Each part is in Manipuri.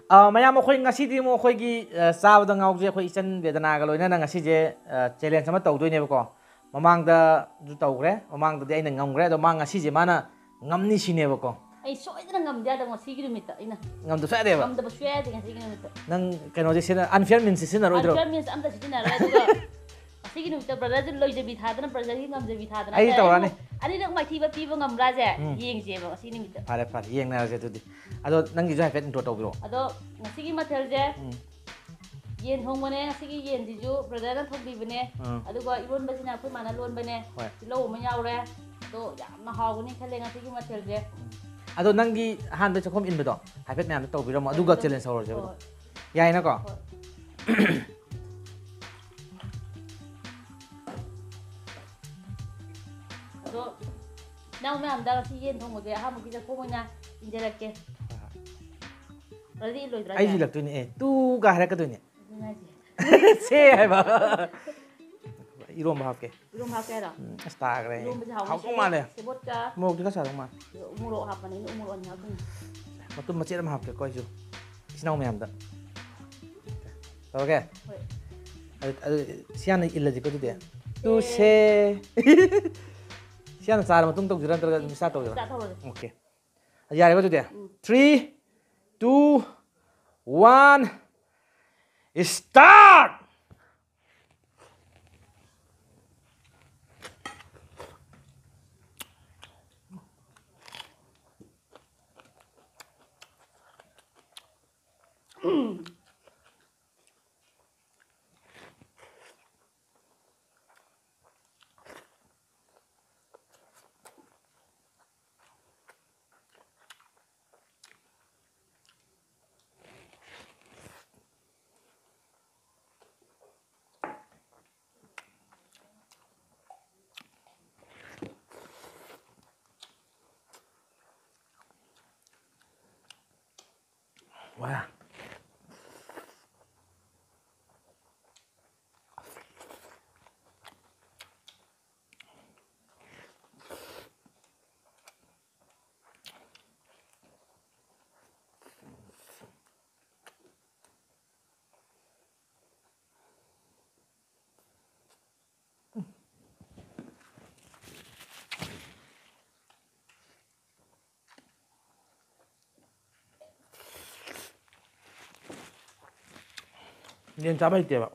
ꯃꯌꯥꯝ ꯑꯩꯈꯣꯏ ꯉꯁꯤꯗꯤ ꯑꯃꯨꯛ ꯑꯩꯈꯣꯏꯒꯤ ꯆꯥꯕꯗ ꯉꯥꯎꯖꯩ ꯑꯩꯈꯣꯏ ꯏꯆꯟ ꯕꯦꯗꯅꯥꯒ ꯂꯣꯏꯅꯅ ꯉꯁꯤꯁꯦ ꯆꯦꯂꯦꯟꯖ ꯑꯃ ꯇꯧꯗꯣꯏꯅꯦꯕꯀꯣ ꯃꯃꯥꯡꯗꯁꯨ ꯇꯧꯈ꯭ꯔꯦ ꯃꯃꯥꯡꯗꯗꯤ ꯑꯩꯅ ꯉꯝꯈ꯭ꯔꯦ ꯑꯗꯣ ꯃꯥ ꯉꯁꯤꯁꯦ ꯃꯥꯅ ꯉꯝꯅꯤ ꯁꯤꯅꯦꯕꯀꯣ ꯑꯩ ꯁꯣꯏꯗꯅ ꯉꯝꯗꯦ ꯌꯥꯗꯕ ꯉꯁꯤꯒꯤ ꯅꯨꯃꯤꯠꯇ ꯑꯩꯅ ꯉꯝꯗꯕꯁꯨ ꯌꯥꯗꯦꯕ ꯉꯝꯗꯕ ꯁꯨꯡꯌꯥ ꯌꯥꯗꯦ ꯉꯁꯤꯒꯤ ꯅꯨꯃꯤꯠꯇ ꯅꯪ ꯀꯩꯅꯣꯁꯦ ꯑꯟꯐꯤꯌꯔ ꯃꯤꯟꯁꯦ ꯁꯤꯖꯤꯟꯅꯔꯣꯏꯗ꯭ꯔꯣ ꯑꯟꯐꯤꯌꯔ ꯃꯤꯟꯁ ꯑꯝꯇ ꯁꯤꯖꯤꯟꯅꯔꯣꯏ ꯑꯗꯨꯒ ꯉꯁꯤꯒꯤ ꯅꯨꯃꯤꯠꯇ ꯕ꯭ꯔꯗꯔꯁꯦ ꯂꯣꯏꯖꯕꯤ ꯊꯥꯗꯅ ꯕ꯭ꯔꯗꯔꯒꯤ ꯉꯝꯖꯕꯤ ꯊꯥꯗꯅ ꯑꯩ ꯇꯧꯔꯛꯑꯅꯤ ꯑꯅꯤꯔꯛ ꯃꯥꯏꯊꯤꯕ ꯄꯤꯕ ꯉꯝꯕ꯭ꯔꯥꯁꯦ ꯌꯦꯡꯁꯦꯕ ꯉꯁꯤ ꯅꯨꯃꯤꯠꯇ ꯐꯔꯦ ꯐꯔꯦ ꯌꯦꯡꯅꯔꯁꯦ ꯑꯗꯨꯗꯤ ꯑꯗꯣ ꯅꯪꯒꯤꯁꯨ ꯍꯥꯏꯐꯦꯠ ꯏꯟꯇ꯭ꯔꯣ ꯇꯧꯕꯤꯔꯛꯑꯣ ꯑꯗꯣ ꯉꯁꯤꯒꯤ ꯃꯊꯦꯜꯁꯦ ꯌꯦꯟ ꯊꯣꯡꯕꯅꯦ ꯉꯁꯤꯒꯤ ꯌꯦꯟꯁꯤꯁꯨ ꯕ꯭ꯔꯗꯔꯅ ꯊꯣꯡꯕꯤꯕꯅꯦ ꯑꯗꯨꯒ ꯏꯔꯣꯟꯕꯁꯤꯅ ꯑꯩꯈꯣꯏ ꯃꯥꯅ ꯂꯣꯟꯕꯅꯦ ꯇꯤꯜꯍꯧ ꯑꯃ ꯌꯥꯎꯔꯦ ꯑꯗꯣ ꯌꯥꯝꯅ ꯍꯥꯎꯒꯅꯤ ꯈꯜꯂꯦ ꯉꯁꯤꯒꯤ ꯃꯊꯦꯜꯁꯦ ꯑꯗꯣ ꯅꯪꯒꯤ ꯑꯍꯥꯟꯕ ꯆꯥꯛꯈꯨꯝ ꯏꯟꯕꯗꯣ ꯍꯥꯏꯐꯦꯠ ꯃꯌꯥꯝꯗ ꯇꯧꯕꯤꯔꯝꯃꯣ ꯑꯗꯨꯒ ꯆꯦꯂꯦꯟꯖ ꯇꯧꯔꯁꯦꯕ ꯌꯥꯏꯅꯀꯣ ꯑꯗꯣ ꯅꯪ ꯃꯌꯥꯝꯗ ꯉꯁꯤ ꯌꯦꯟ ꯊꯣꯡꯕꯁꯦ ꯑꯍꯥꯟꯕꯒꯤ ꯆꯥꯛꯈꯨꯝ ꯑꯣꯏꯅ ꯏꯟꯖꯔꯛꯀꯦ ꯑꯗꯨꯗꯤ ꯏꯜꯂꯣꯏꯗ꯭ꯔꯥ ꯑꯩꯁꯨ ꯏꯜꯂꯛꯇꯣꯏꯅꯦ ꯇꯨꯒ ꯍꯥꯏꯔꯛꯀꯗꯣꯏꯅꯦ ꯑꯗꯨꯅ ꯍꯥꯏꯁꯦ ꯁꯦ ꯍꯥꯏꯕ ꯏꯔꯣꯝꯕ ꯍꯥꯞꯀꯦ ꯏꯔꯣꯝꯕ ꯍꯥꯞꯀꯦ ꯍꯥꯏꯔꯣ ꯑꯁ ꯇꯥꯈ꯭ꯔꯦ ꯏꯔꯣꯝꯕꯁꯦ ꯍꯥꯎꯅꯤ ꯍꯥꯎꯗꯧ ꯃꯥꯜꯂꯦ ꯁꯦꯕꯣꯠꯀ ꯃꯣꯔꯣꯛꯇꯤ ꯈꯔ ꯁꯥꯗꯧ ꯃꯥꯜꯂꯦ ꯎꯃꯣꯔꯣꯛ ꯍꯥꯞꯄꯅꯤꯅ ꯎꯃꯣꯔꯣꯛ ꯑꯅꯤ ꯍꯥꯞꯇꯣꯏꯅꯤ ꯃꯇꯨꯝ ꯃꯆꯦꯠ ꯑꯃ ꯍꯥꯞꯀꯦꯀꯣ ꯑꯩꯁꯨ ꯏꯆꯤꯟ ꯏꯅꯥꯎ ꯃꯌꯥꯝꯗ ꯇꯧꯔꯒꯦ ꯍꯣꯏ ꯑꯗꯨ ꯁꯤ ꯍꯥꯟꯅ ꯏꯜꯂꯁꯤꯀꯣ ꯑꯗꯨꯗꯤ ꯇꯨꯁꯦ ꯁꯤ ꯍꯥꯟꯅ ꯆꯥꯔ ꯃꯇꯨꯡ ꯇꯧꯁꯤꯔꯥ ꯅꯠꯇ꯭ꯔꯒ ꯑꯗꯨꯝ ꯏꯁꯇꯥꯔꯠ ꯇꯧꯁꯤꯔꯥ ꯏꯁꯇꯥꯔꯠ ꯇꯧꯔꯁꯦ ꯑꯣꯀꯦ ꯌꯥꯔꯦꯕ ꯑꯗꯨꯗꯤ 3 2 1 start 와. 얘는 잡아 있대요.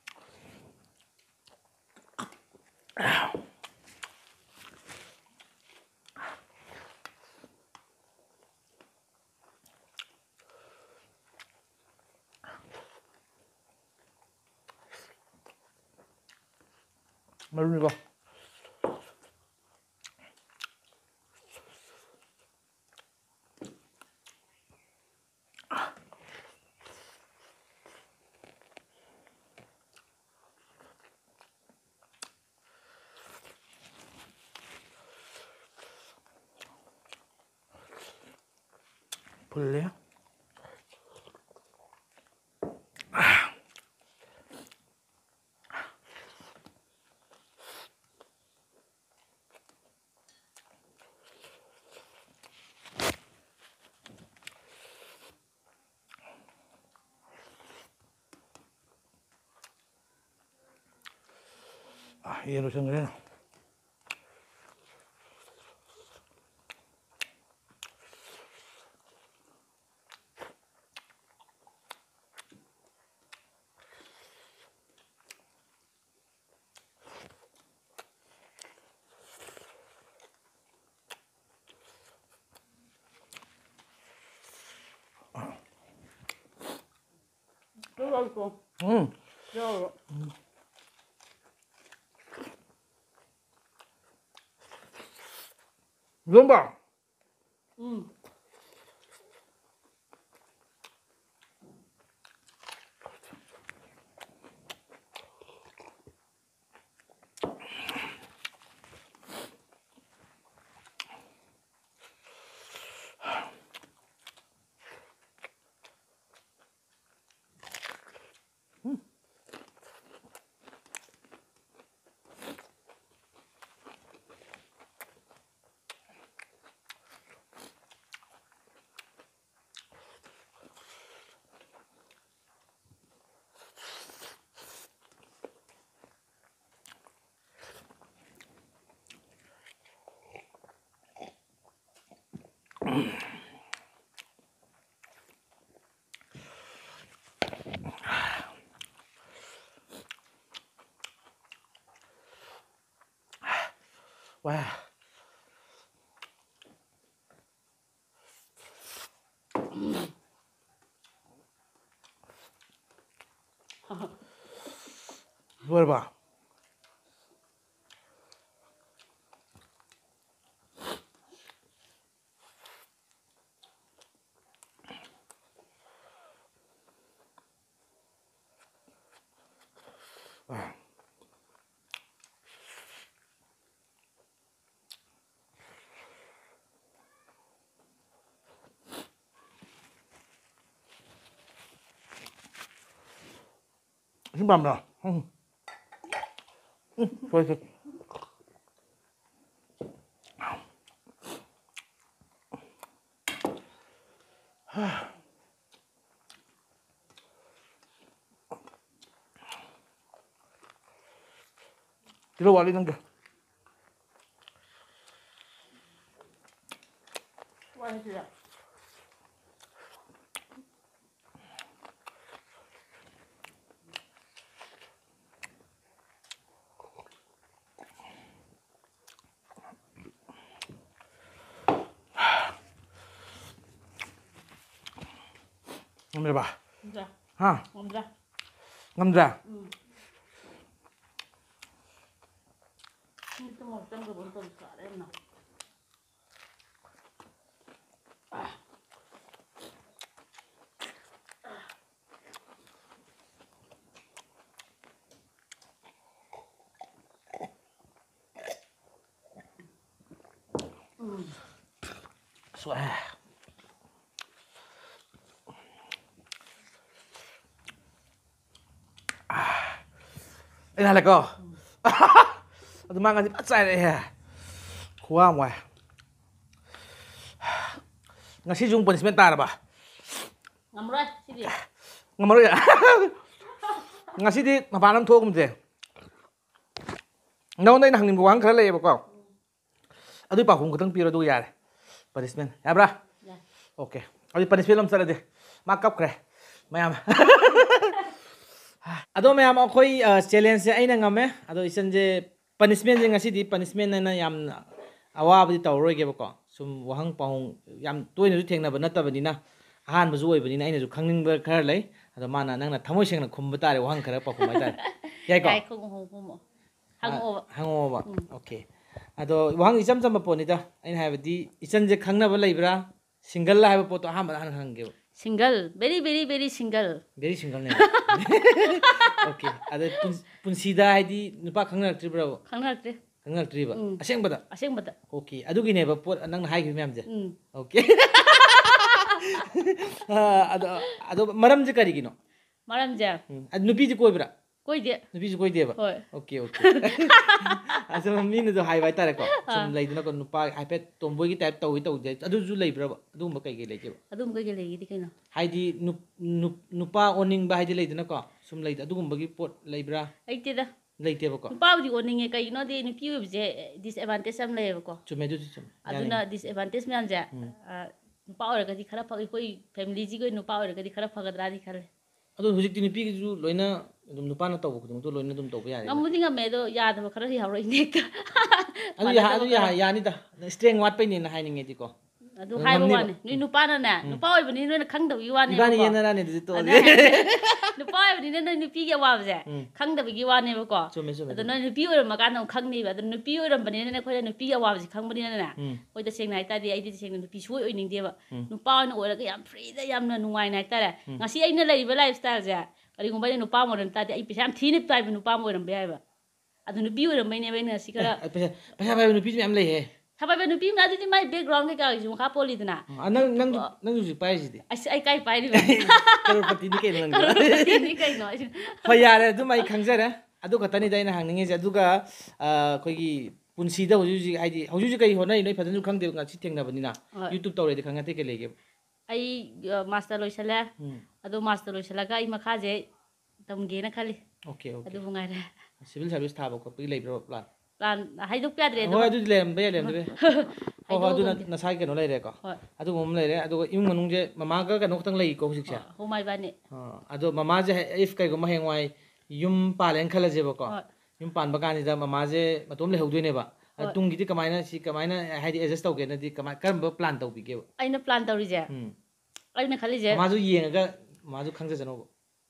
말로 이거. 볼래요? 얘로 생각해. 맛있어. 야. 이건 봐. Wow. What about? Xin bằm nào. Thôi thôi. Đi đâu vào đi năng kìa. Ngâm ra bà. Dạ. Ha? Ngâm ra. Ngâm ra. Itu mau tang ke bonton sekarang nak. Xoa. Đây là cô. Tôi mang cái gì bắt chạy đây à? Khoa ngoài. Ngasi jung punishment ta ba? Ngâm rồi, xin đi. Ngam rồi à? Ngasi di mapanam thuốc không chứ? Đâu đây hàng niệm quán khá lệ bà cậu. Ở đây bảo không có tăng pira đôi à? Punishment, ya bra? Dạ. Ok. Ở đây punishment làm sao đây? Mark up kre. Mày am. Ado mày am khoi challenge ai na ngame. Ado isan je punishment je ngasi di punishment na yam awa bdi tàu rồi cái bako. Sum wahang pahong yam tôi nó thèn na bana ta bani na. Han bazu oi bani na ai na khangning ba khar lai. Ado mana nang na thamoi seng na khum ba ta re wahang khara pa khumai ta. Yai ko. Cái không mo. Hangover. Hangover. Okay. Ado wahang isam sam po ni ta. Ai ha bdi isan je khangna ba lai bra. Single la ha po to ha ma han khang ge. Single, very single. Very single ne. Okay. Ado punsida hai di nupa khangna tri bra. Khangna tri ba. Aseng bada. Aseng bada. Okay. Adu gi ne ba pot nang hai gi mem je. Okay. Ado maram je kari gi no. Maram je. Adu nupi je koi bra. Koi de. Nupi je koi de ba. Okay. Asa mami ne do hai bai ta re ko. Sum lai dina ko nupa iPad tomboy gi type tawi taw je. Adu ju lai bra ba. Adu ma kai gi lai je ba. Adu ma kai gi lai di kai no. Hai di nupa oning ba hai di lai dina ko. Sum lai adu gum ba gi pot lai bra. Ai te da. Lai te ba ko. Nupa di oning e kai no de nupi wi je disadvantage am lai ba ko. Chume ju chum. Aduna disadvantage me am je. Nupa ora ga di khara phagi koi family ji koi nupa ora ga di khara phagadra di khale. Adu hujik ti nupi gi ju loina dum nupa na taw ko dum to loina dum taw ba ya. Amudi nga me do ya da khara hi hawroi nek ta. Adu ya ni da. Strength wat pe ni na hai ninge di ko. Adu hai ba wane. Ni nupa na na. Nupa oi bani no khang da wi wane. Ibani yena na ne di to. Nupa oi bani no nupi ge wa ba je. Khang da bi wane ba ko. Chume. Adu no nupi oi ma ka no khang ni ba. Adu nupi oi ram bani na khoi nupi ge wa ba je khang bani na. Oi da seng nai ta di ai di seng nupi sui oi ning de ba. Nupa oi no oi ga yam free da yam na nuai nai ta re. Ngasi ai na lai ba lifestyle je. Ari ngom ba nupa mo ran ta di ai pisa am thini tai ba nupa mo ran ba ba. Adu nupi oi ram bai ne bai na si kara. Pesa ba nupi me am lai he. Thaba ba nupi na di mai background ke ka ju kha poli dna. Nang ju pai ji di. Ai kai pai ri ba. Karopati ni ke nang. Karopati ni kai no. Fa ya re du mai khang jare. Adu ka tani dai na hang ninge je adu ga khoi gi punsi da hoju ji ai di hoju ji kai honai noi phadan ju khang de nga chi theng na bani na. YouTube tawre de khang ate ke lege. Ai master loisala. Adu master loisala ga ai makha je tam ge na khali. Okay. Adu bungai re. Civil service thaba ko pi lai bro plan. Plan hai duk pya dre. Ho adu lem be. ꯍꯣꯏ ꯑꯗꯨꯅ ꯅꯁꯥꯒꯤ ꯀꯩꯅꯣ ꯂꯩꯔꯦꯀꯣ ꯑꯗꯨꯒꯨꯝꯕ ꯑꯃ ꯂꯩꯔꯦ ꯑꯗꯨꯒ ꯏꯃꯨꯡ ꯃꯅꯨꯡꯁꯦ ꯃꯃꯥꯒ ꯀꯩꯅꯣ ꯈꯛꯇꯪ ꯂꯩꯀꯣ ꯍꯧꯖꯤꯛꯁꯦ ꯍꯣꯃꯥꯏꯕꯥꯅꯤ ꯑꯗꯣ ꯃꯃꯥꯁꯦ ꯏꯐ ꯀꯩꯒꯨꯝꯕ ꯍꯌꯦꯡꯋꯥꯏ ꯌꯨꯝ ꯄꯥꯜꯂꯦꯅ ꯈꯜꯂꯁꯦꯕꯀꯣ ꯌꯨꯝ ꯄꯥꯟꯕ ꯀꯥꯟꯁꯤꯗ ꯃꯃꯥꯁꯦ ꯃꯇꯣꯝ ꯂꯩꯍꯧꯗꯣꯏꯅꯦꯕ ꯇꯨꯡꯒꯤꯗꯤ ꯀꯃꯥꯏꯅ ꯀꯃꯥꯏꯅ ꯍꯥꯏꯗꯤ ꯑꯦꯗꯖꯁ ꯇꯧꯒꯦꯅꯗꯤ ꯀꯔꯝꯕ ꯄ꯭ꯂꯥꯟ ꯇꯧꯕꯤꯒꯦꯕ ꯑꯩꯅ ꯄ꯭ꯂꯥꯟ ꯇꯧꯔꯤꯁꯦ ꯑꯩꯅ ꯈꯜꯂꯤꯁꯦ ꯃꯃꯥꯁꯨ ꯌꯦꯡꯉꯒ ꯃꯃꯥꯁꯨ ꯈꯪꯖꯁꯅꯣꯕ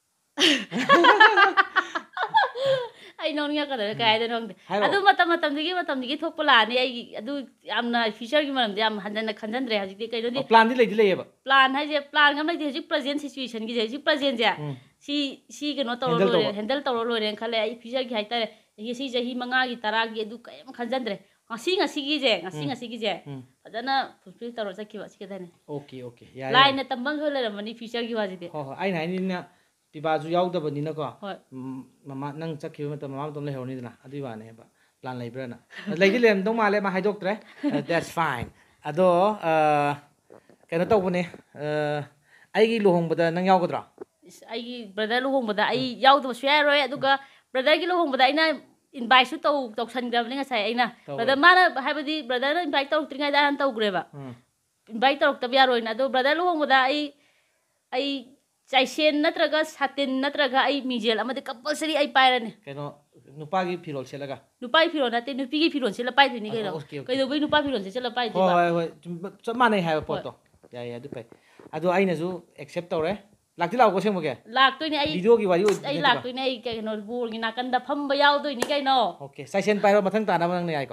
ꯑꯩ ꯅꯣꯡꯅꯤꯡꯉꯛꯀꯗꯧꯔꯦ ꯀꯥꯏ ꯍꯥꯏꯗꯣꯏꯅꯣ ꯈꯪꯗꯦ ꯑꯗꯨ ꯃꯇꯝꯗꯨꯒꯤ ꯊꯣꯛꯄ ꯂꯥꯛꯑꯅꯤ ꯑꯩꯒꯤ ꯑꯗꯨ ꯌꯥꯝꯅ ꯐ꯭ꯌꯨꯆꯔꯒꯤ ꯃꯔꯝꯗ ꯌꯥꯝ ꯍꯟꯖꯟꯅ ꯈꯟꯖꯟꯗ꯭ꯔꯦ ꯍꯧꯖꯤꯛꯇꯤ ꯀꯩꯅꯣꯗꯤ ꯄ꯭ꯂꯥꯟꯗꯤ ꯂꯩꯌꯦꯕ ꯄ꯭ꯂꯥꯟ ꯍꯥꯏꯁꯦ ꯄ꯭ꯂꯥꯟ ꯑꯃ ꯂꯩꯇꯦ ꯍꯧꯖꯤꯛ ꯄ꯭ꯔꯖꯦꯟ ꯁꯤꯆꯨꯋꯦꯁꯟꯒꯤꯁꯦ ꯍꯧꯖꯤꯛ ꯄ꯭ꯔꯖꯦꯟꯁꯦ ꯁꯤ ꯀꯩꯅꯣ ꯇꯧꯔ ꯂꯣꯏꯔꯦ ꯍꯦꯟꯗꯜ ꯇꯧꯔ ꯂꯣꯏꯔꯦꯅ ꯈꯜꯂꯦ ꯑꯩ ꯐ꯭ꯌꯨꯆꯔꯒꯤ ꯍꯥꯏꯇꯥꯔꯦ ꯁꯤ ꯆꯍꯤ 5ꯒꯤ 10ꯒꯤ ꯑꯗꯨ ꯀꯔꯤꯝ ꯈꯟꯖꯟꯗ꯭ꯔꯦ ꯉꯁꯤꯒꯤꯁꯦ ꯐꯖꯅ ꯐꯨꯜꯐꯤꯜ ꯇꯧꯔ ꯆꯠꯈꯤꯕ ꯁꯤ ꯈꯛꯇꯅꯦ ꯑꯣꯀꯦ ꯌꯥꯏ ꯂꯥꯏꯅ ꯇꯝꯕꯝꯁꯨ ꯂꯩꯔꯝꯃꯅꯤ ꯐ꯭ꯌꯨꯆꯔꯒꯤ ꯋꯥꯁꯤꯗꯤ ꯍꯣꯏ ꯑꯩꯅ ꯍꯥꯏꯅꯤꯅ ꯄꯤꯕꯥꯁꯨ ꯌꯥꯎꯗꯕꯅꯤꯅꯀꯣ ꯃꯃꯥ ꯅꯪ ꯆꯠꯈꯤꯕ ꯃꯇꯝ ꯃꯃꯥ ꯃꯇꯣꯝ ꯂꯩꯍꯧꯔꯅꯤꯗꯅ ꯑꯗꯨꯒꯤ ꯋꯥꯅꯦꯕ ꯄ꯭ꯂꯥꯟ ꯂꯩꯕ꯭ꯔꯥꯅ ꯂꯩꯗꯤ ꯂꯩꯔꯝꯗꯧ ꯃꯥꯜꯂꯦ ꯃꯥ ꯍꯥꯏꯗꯣꯛꯇ꯭ꯔꯦ ꯗꯦꯠꯁ ꯐꯥꯏꯟ ꯑꯗꯣ ꯀꯩꯅꯣ ꯇꯧꯕꯅꯦ ꯑꯩꯒꯤ ꯂꯨꯍꯣꯡꯕꯗ ꯅꯪ ꯌꯥꯎꯒꯗ꯭ꯔꯣ ꯑꯩꯒꯤ ꯕ꯭ꯔꯗꯔ ꯂꯨꯍꯣꯡꯕꯗ ꯑꯩ ꯌꯥꯎꯗꯕꯁꯨ ꯌꯥꯔꯣꯏ ꯑꯗꯨꯒ ꯕ꯭ꯔꯗꯔꯒꯤ ꯂꯨꯍꯣꯡꯕꯗ ꯑꯩꯅ ꯏꯟꯚꯥꯏꯠꯁꯨ ꯇꯧꯁꯟꯈ꯭ꯔꯕꯅꯤ ꯉꯁꯥꯏ ꯑꯩꯅ ꯕ꯭ꯔꯗꯔ ꯃꯥꯅ ꯍꯥꯏꯕꯗꯤ ꯕ꯭ꯔꯗꯔꯅ ꯏꯟꯚꯥꯏꯠ ꯇꯧꯔꯛꯇ꯭ꯔꯤꯉꯩꯗ ꯍꯥꯟꯅ ꯇꯧꯈ꯭ꯔꯦꯕ ꯏꯟꯚꯥꯏꯠ ꯇꯧꯔꯛꯇꯕ ꯌꯥꯔꯣꯏꯅ ꯑꯗꯣ ꯕ꯭ꯔꯗꯔ ꯂꯨꯍꯣꯡꯕꯗ ꯑꯩ ꯆꯥꯏꯁꯦꯟ ꯅꯠꯇ꯭ꯔꯒ ꯁꯥꯇꯤꯟ ꯅꯠꯇ꯭ꯔꯒ ꯑꯩ ꯃꯤꯖꯦꯜ ꯑꯃꯗꯤ ꯀꯝꯄꯜꯁꯔꯤ ꯑꯩ ꯄꯥꯏꯔꯅꯤ ꯀꯩꯅꯣ ꯅꯨꯄꯥꯒꯤ ꯐꯤꯔꯣꯜ ꯁꯦꯠꯂꯒ नुपाई फिरोन नाते नुपी की फिरोन से लपाई दुनी कइनो कइदोबई नुपा फिरोन से लपाई दिबा होय होय चप माने हाय पोतो याय अदु फै अदु आइनाजु एक्सेप्ट तौरे लाक्ति लाउको सेमगे लाक्तोइने आई वीडियो की वारी आई लाक्तोइने आई कइनो बोर की नाकंदा फंबा यावदोइने कइनो ओके साइसेन पाइरो मथंग ताना नंग ने आइको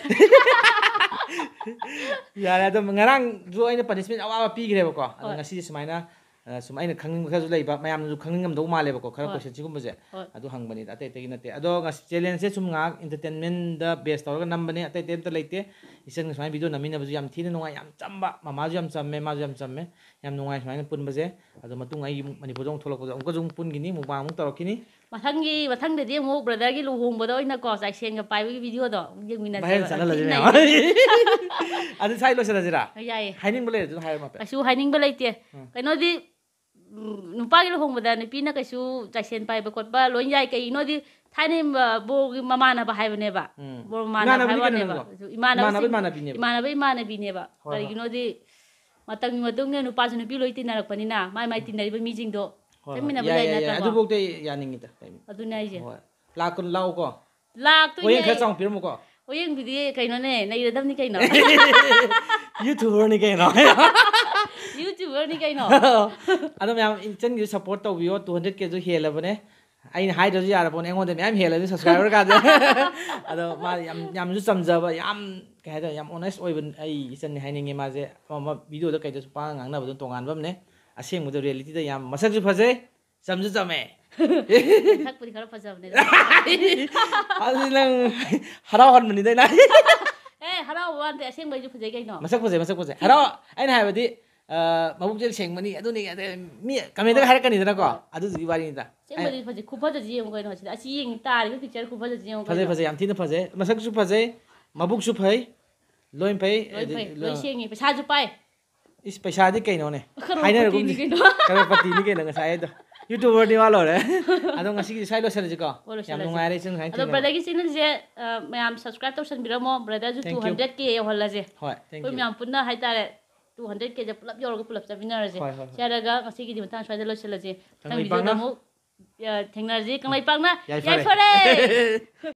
यार अदु ngarang जो आइना पनिशमेंट अवा पीग्रेबको अदु ngasi सुमाइना sum aina khangning khaju leiba mayam ju khangning ngam do male bako khara question sigum je adu hangbani ate te nate ado ngas challenge se sum ngak entertainment da base tawra nambani ate te ta leite isen smai video namina bu yam thina nungai yam chamba mama ju yam chamme ma ju yam chamme yam nungai smai pun baje ado matung ai manipur jong tholok bu ong jong pun gini mu ba mu tarokini mathang de mu brother gi luhong bodo ina ko sai sen ga pai video do yemina se sala la jina adu sai lo sala jira yai haining bole ju hair ma pe asu haining bole te kaino di नुपागी लुहोंबदा नुपीना कैसु चाइसेन पाइबा कोटबा लोइन याय कैनो दि थाने बो ममाना बा हाइबनेबा बो ममाना हाइबनेबा इमाना बिनेबा करिगिनो दि मतंग मतुंग ने नुपा नुपी लोइ तिनारकपनिना माइ माइ तिनारिबा मीजिंग दो चमिना बा लाइना ता अदु बोक्ते यानिंगिता अदु नाइजे लाकुन लाउ को लाक तो ओयें खा चांग पिरमु को ओयें बिदि कैनो ने नैरदमनि कैनो यूट्यूबर नि कैनो यूट्यूबर नि कैनो अदो मैम इंचन की सपोर्ट तौबियो 200k जो हेलबने आइन हाइदो यार पोन एंगोन मैम हेलदि सब्सक्राइबर का अदो मा याम जु समजबा याम कह हाइदो याम ऑनेस्ट ओइबन आई इचन हाइनिंगे माजे मा वीडियो द कैदो पा ngangnabdo tonganbamne asengmudo reality da yam masak ju phajai samju chame thakpuri khara phajabne adi nang harau hanmani dai na harau wan te asengbai ju phajai kaino masak phajai harau aina haibadi mabuk jel sengmani aduni mi comment da harakani dana ko adu ji wari ni da sengmani phajai khuphaja ji yeng kaino sida asi yeng tari picture khuphaja ji yeng phajai yam thina phajai masak ju phajai mabuk ju phai loin phai loi sengi paisa ju pai is paisa di kaino ne haina rugum ni kare pati ni kaino ngasai do YouTuber ni walo re ado ngasi ki sai lo sel ji ko yam nungai re chung hai ado brother ki channel je mayam subscribe tausan biramo brother ju 200k yohalla je hoi thank you mayam punna hai tare 200k je pulap yorga pulap sabinara je charaga ngasi ki dimatan swai lo sel je tang video da mu thengnar ji kanglai pangna yai fare